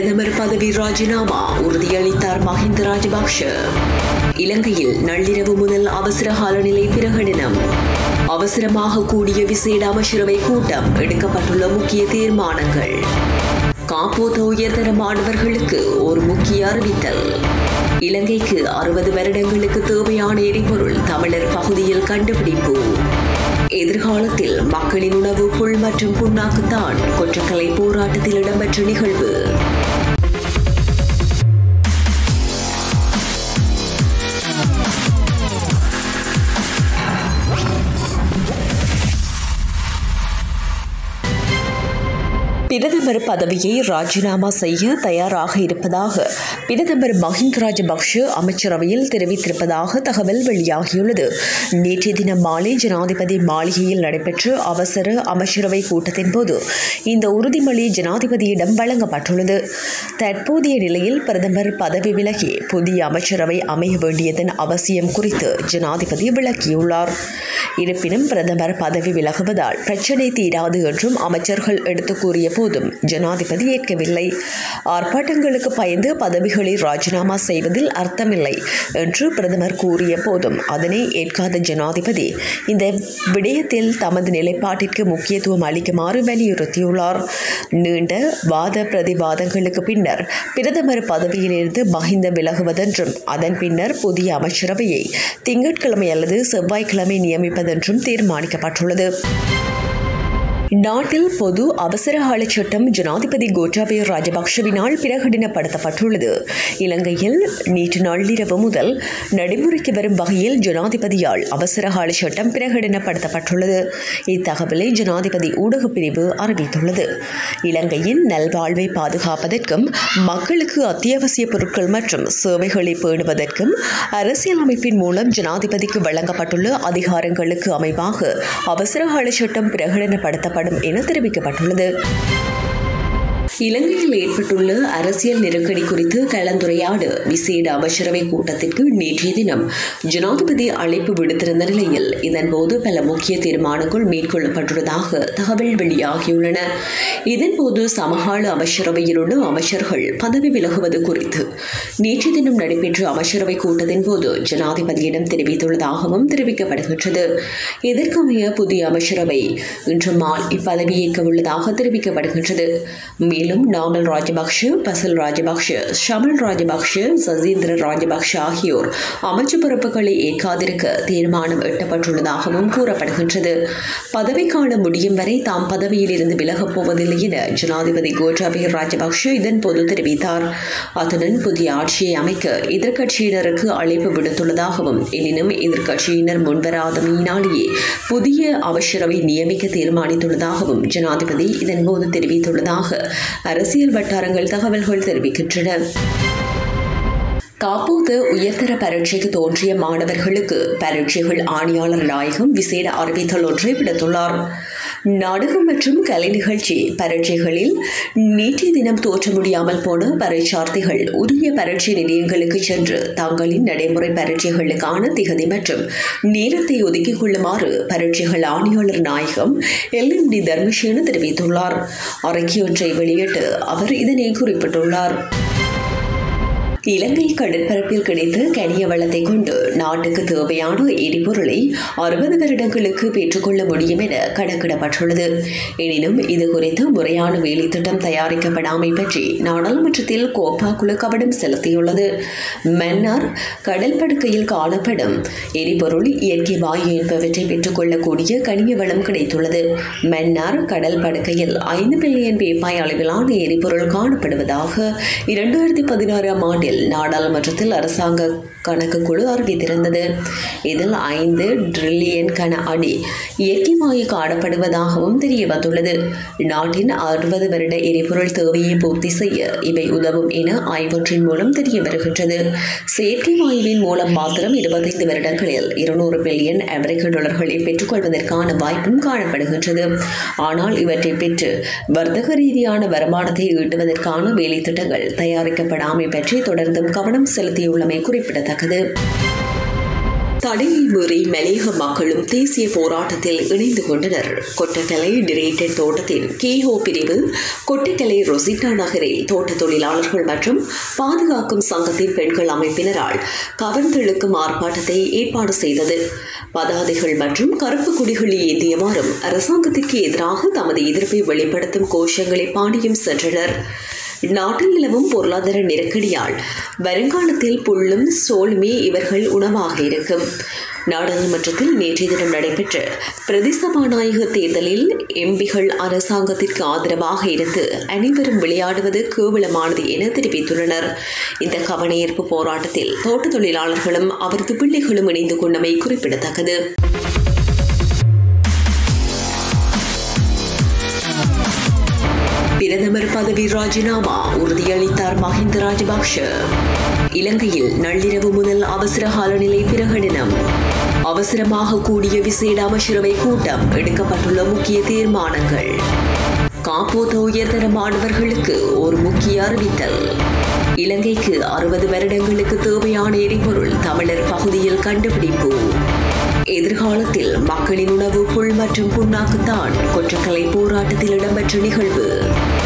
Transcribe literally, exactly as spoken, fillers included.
பிரதமர் பதவி ராஜினாமா உறுதியளித்தார் மஹிந்த ராஜபக்ஷ. இலங்கையில் நள்ளிரவு முதல் அவசர கால நிலை பிரகடனம். அவசரமாக கூடிய விசேட அமைச்சரவை கூட்டம், எடுக்கப்பட்டுள்ள முக்கிய தீர்மானங்கள். காப்போத உயர்தர மாணவர்களுக்கு ஒரு முக்கிய அறிவித்தல். இலங்கைக்கு அறுபது வருடங்களுக்கு தேவையான எரிபொருள் தமிழர் பகுதியில் கண்டுபிடிப்பு. எதிர்காலத்தில் மக்களின் உணவு புல் மற்றும் புண்ணாக்குத்தான் கொற்றக்கலை போராட்டத்தில் இடம்பெற்ற நிகழ்வு. பிரதமர் பதவியை ராஜினாமா செய்ய தயாராக இருப்பதாக பிரதமர் மஹிந்த ராஜபக்ஷ அமைச்சரவையில் தெரிவித்திருப்பதாக தகவல் வெளியாகியுள்ளது. நேற்றைய தினம் மாலை ஜனாதிபதி மாளிகையில் நடைபெற்ற அவசர அமைச்சரவை கூட்டத்தின் போது இந்த உறுதிமொழி ஜனாதிபதியிடம் வழங்கப்பட்டுள்ளது. தற்போதைய நிலையில் பிரதமர் பதவி விலகி புதிய அமைச்சரவை அமைய வேண்டியதன் அவசியம் குறித்து ஜனாதிபதி விளக்கியுள்ளார். இருப்பினும் பிரதமர் பதவி விலகுவதால் பிரச்சினை தீராது என்றும் அமைச்சர்கள் எடுத்துக் கூறிய போதும் ஜனாதிபதி ஏற்கவில்லை. ஆர்ப்பாட்டங்களுக்கு பயந்து பதவிகளை ராஜினாமா செய்வதில் அர்த்தமில்லை என்று பிரதமர் கூறிய போதும் அதனை ஏற்காத ஜனாதிபதி இந்த விடயத்தில் தமது நிலைப்பாட்டிற்கு முக்கியத்துவம் அளிக்குமாறு வலியுறுத்தியுள்ளார். நீண்ட வாத பிரதிவாதங்களுக்கு பின்னர் பிரதமர் பதவியிலிருந்து மஹிந்த விலகுவதென்றும் அதன் பின்னர் புதிய அமைச்சரவையை திங்கட்கிழமை அல்லது செவ்வாய்க்கிழமை நியமிப்பதென்றும் தீர்மானிக்கப்பட்டுள்ளது. நாட்டில் பொது அவசர கால சட்டம் ஜனாதிபதி கோட்டாபய ராஜபக்ஷவினால் பிரகடனப்படுத்தப்பட்டுள்ளது. இலங்கையில் நேற்று நள்ளிரவு முதல் நடைமுறைக்கு வரும் வகையில் ஜனாதிபதியால் அவசர கால சட்டம் பிரகடனப்படுத்தப்பட்டுள்ளது. இத்தகவலை ஜனாதிபதி ஊடகப் பிரிவு அறிவித்துள்ளது. இலங்கையின் நல்வாழ்வை பாதுகாப்பதற்கும் மக்களுக்கு அத்தியாவசிய பொருட்கள் மற்றும் சேவைகளை பேணுவதற்கும் அரசியலமைப்பின் மூலம் ஜனாதிபதிக்கு வழங்கப்பட்டுள்ள அதிகாரங்களுக்கு அமைவாக அவசர கால சட்டம் பிரகடனப்படுத்தப்படும் என தெரிவிக்கப்பட்டுள்ளது. இலங்கையில் ஏற்பட்டுள்ள அரசியல் நெருக்கடி குறித்து கலந்துரையாட விசேட அமைச்சரவை கூட்டத்திற்கு நேற்றைய தினம் ஜனாதிபதி அழைப்பு விடுத்திருந்த நிலையில் இதன்போது பல முக்கிய தீர்மானங்கள் மேற்கொள்ளப்பட்டுள்ளதாக தகவல் வெளியாகியுள்ளன. இதன்போது சமகால அமைச்சரவையில் உள்ள அமைச்சர்கள் பதவி விலகுவது குறித்து நேற்றைய தினம் நடைபெற்ற அமைச்சரவை கூட்டத்தின் போது ஜனாதிபதியிடம் தெரிவித்துள்ளதாகவும் தெரிவிக்கப்படுகின்றது. இதற்கமைய புதிய அமைச்சரவை இன்று மாலை பதவியேற்க உள்ளதாக தெரிவிக்கப்படுகின்றது. மேலும் நாமல் ராஜபக்ஷ, பசில் ராஜபக்ஷ, ஷமல் ராஜபக்ஷ, சசீந்திர ராஜபக்ஷ ஆகியோர் அமைச்சு பொறுப்புகளை ஏற்காதிருக்க தீர்மானம் எட்டப்பட்டுள்ளதாகவும் கூறப்படுகின்றது. பதவிக்காலம் முடியும் வரை தாம் பதவியில் இருந்து விலகப் போவதில்லை என ஜனாதிபதி கோட்டாபய ராஜபக்ஷ இதன்போது தெரிவித்தார். அத்துடன் புதிய ஆட்சியை அமைக்க எதிர்க்கட்சியினருக்கு அழைப்பு விடுத்துள்ளதாகவும் எனினும் எதிர்க்கட்சியினர் முன்வராதமையினாலேயே புதிய அமைச்சரவை நியமிக்க தீர்மானித்துள்ளதாகவும் ஜனாதிபதி இதன்போது தெரிவித்துள்ளதாக அரசியல் வட்டாரங்கள் தகவல்கள் தெரிவிக்கின்றன. காப்போத உயர்தர பரீட்சைக்கு தோன்றிய மாணவர்களுக்கு பரீட்சைகள் ஆணையாளர் நாயகம் விசேட அறிவித்தல் ஒன்றை விடுத்துள்ளார். நாடகம் மற்றும் கலை நிகழ்ச்சி பரீட்சைகளில் நேற்றைய தினம் தோற்ற முடியாமல் போன பரீட்சார்த்திகள் உரிய பரீட்சை நிலையங்களுக்கு சென்று தங்களின் நடைமுறை பரீட்சைகளுக்கான திகதி மற்றும் நேரத்தை ஒதுக்கிக் கொள்ளுமாறு பரீட்சைகள் ஆணையாளர் நாயகம் எல் எம் டி தர்மிஷேன தெரிவித்துள்ளார். அறிக்கை ஒன்றை வெளியிட்டு அவர் இதனை குறிப்பிட்டுள்ளார். இலங்கை கடற்பரப்பில் கிடைத்த கனிய வளத்தை கொண்டு நாட்டுக்கு தேவையான எரிபொருளை அறுபது வருடங்களுக்கு பெற்றுக்கொள்ள முடியும் என கணக்கிடப்பட்டுள்ளது. எனினும் இதுகுறித்து முறையான வேலை திட்டம் தயாரிக்கப்படாமை பற்றி நாடாளுமன்றத்தில் கோப்பா குழு கவனம் செலுத்தியுள்ளது. மன்னார் கடல் படுக்கையில் காணப்படும் எரிபொருள், இயற்கை வாயு என்பவற்றை பெற்றுக்கொள்ளக்கூடிய கனிய வளம் கிடைத்துள்ளது. மன்னார் கடல் படுக்கையில் ஐந்து பில்லியன் பீப்பாய் அளவிலான எரிபொருள் காணப்படுவதாக இரண்டாயிரத்தி பதினாறாம் ஆண்டில் நாடாளுமன்றத்தில் அரசாங்க கணக்கு குழு அறிவித்திருந்தது. இதில் ஐந்து டிரில்லியன் கன அடி இயற்கை வாயு காணப்படுவதாகவும் தெரிய வந்துள்ளது. நாட்டின் அறுபது வருட எரிபொருள் தேவையை பூர்த்தி செய்ய இவை உதவும் என ஆய்வொன்றின் மூலம் தெரிய வருகின்றது. செயற்கை வாயுவின் மூலம் மாத்திரம் இருபத்தைந்து வருடங்களில் இருநூறு பில்லியன் அமெரிக்க டாலர்களை பெற்றுக்கொள்வதற்கான வாய்ப்பும் காணப்படுகின்றது. ஆனால் இவற்றை பெற்று வர்த்தக ரீதியான வருமானத்தை ஈட்டுவதற்கான வேலை திட்டங்கள் தயாரிக்கப்படாமை பற்றி தொடர்ந்தும் கவனம் செலுத்தியுள்ளமை குறிப்பிடத்தக்கது. தடையை மீறி மலையக மக்களும் தேசிய போராட்டத்தில் இணைந்து கொண்டனர். கொட்டக்கலை டிரேட்டட் தோட்டத்தின் கேஹோ பிரிவு கொட்டக்கலை ரொசிட்டா நகரில் தோட்ட தொழிலாளர்கள் மற்றும் பாதுகாக்கும் சங்கத்தின் பெண்கள் அமைப்பினரால் கவர்ந்தெழுக்கும் ஆர்ப்பாட்டத்தை ஏற்பாடு செய்தது. பதாதைகள் மற்றும் கருப்பு கொடிகளை ஏந்தியவாறும் அரசாங்கத்திற்கு எதிராக தமது எதிர்ப்பை வெளிப்படுத்தும் கோஷங்களை பாடியும் சென்றனர். நாட்டில் நிலவும் பொருளாதார நெருக்கடியால் வருங்காலத்தில் புல்லும் சோளுமே இவர்கள் உணவாக இருக்கும். நாடாளுமன்றத்தில் நேற்றைய தினம் நடைபெற்ற பிரதி சபாநாயக தேர்தலில் எம்பிகள் அரசாங்கத்திற்கு ஆதரவாக இருந்து அனைவரும் விளையாடுவது கேவலமானது என தெரிவித்துள்ளனர். இந்த கவனஈர்ப்பு போராட்டத்தில் தோட்ட தொழிலாளர்களும் அவரது பிள்ளைகளும் இணைந்து கொண்டமை குறிப்பிடத்தக்கது. பிரதமர் பதவி ராஜினாமா உறுதியளித்தார் மஹிந்த ராஜபக்ஷ. இலங்கையில் நள்ளிரவு முதல் அவசர காலநிலை பிரகடனம். அவசரமாக கூடிய விசேட அமைச்சரவை கூட்டம். எடுக்கப்பட்டுள்ள முக்கிய தீர்மானங்கள். காப்போத உயர்தர மாணவர்களுக்கு ஒரு முக்கிய அறிவித்தல். இலங்கைக்கு அறுபது வருடங்களுக்கு தேவையான எரிபொருள் தமிழர் பகுதியில் கண்டுபிடிப்பு. எதிர்காலத்தில் மக்களின் உணவு புல் மற்றும் புண்ணாக்குத்தான். கொற்றக்கலை போராட்டத்தில் இடம்பெற்ற நிகழ்வு.